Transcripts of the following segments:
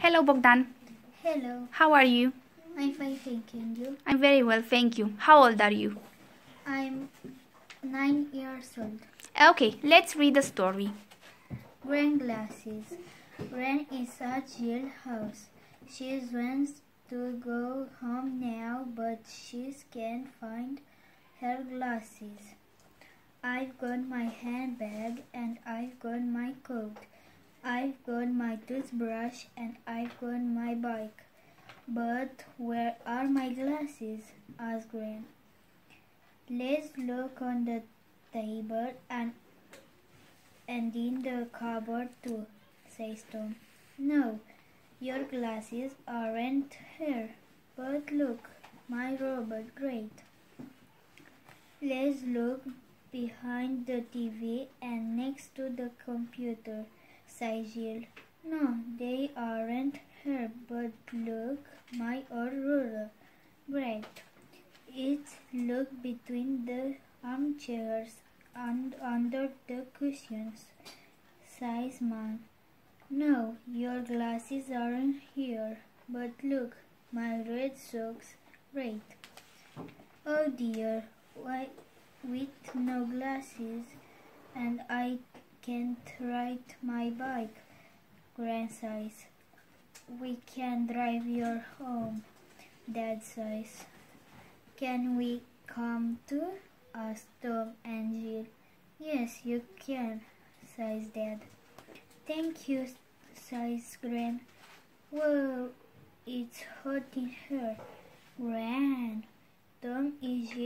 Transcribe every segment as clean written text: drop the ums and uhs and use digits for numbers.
Hello, Bogdan. Hello, How are you? I'm fine, thanking you. I'm very well, thank you. How old are you? I'm 9 years old. Okay, let's read the story. Wearing glasses. Ren is at Jill's house. She wants to go home now, but she can't find her glasses. I've got my handbag and I've got my coat. I've got my toothbrush and I've got my bike. But where are my glasses? Asked Ren. Let's look on the table and in the cupboard too, says Tom. No, your glasses aren't here. But look, my robot, great. Let's look behind the TV and next to the computer, says Jill. No, they aren't here, but look, my old ruler. Great. Let's look between the armchairs and under the cushions, says Mom. No, your glasses aren't here, but look, my red socks. Great. Oh dear, why with no glasses and I can't ride my bike, Gran says. We can drive you home, Dad says. Can we come too? Asked Tom and Jill. Yes, you can, says Dad. Thank you, says Gran. Whoa, it's hot in here. Gran, Tom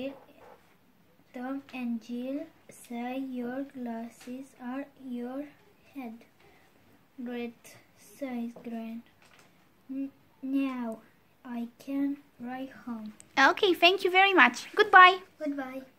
and Jill say your glasses are your head. Great, says Gran. Now I can ride home. Okay, thank you very much. Goodbye. Goodbye.